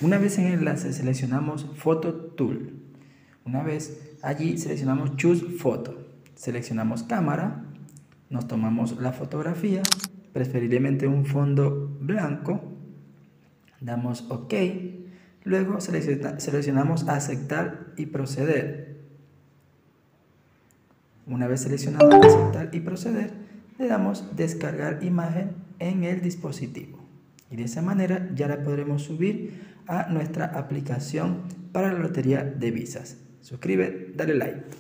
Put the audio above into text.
Una vez en el enlace seleccionamos Photo Tool. Una vez allí seleccionamos Choose Photo. Seleccionamos cámara, nos tomamos la fotografía, preferiblemente un fondo blanco, damos OK, luego seleccionamos aceptar y proceder. Una vez seleccionado aceptar y proceder, le damos descargar imagen en el dispositivo y de esa manera ya la podremos subir a nuestra aplicación para la lotería de visas. Suscribe, dale like.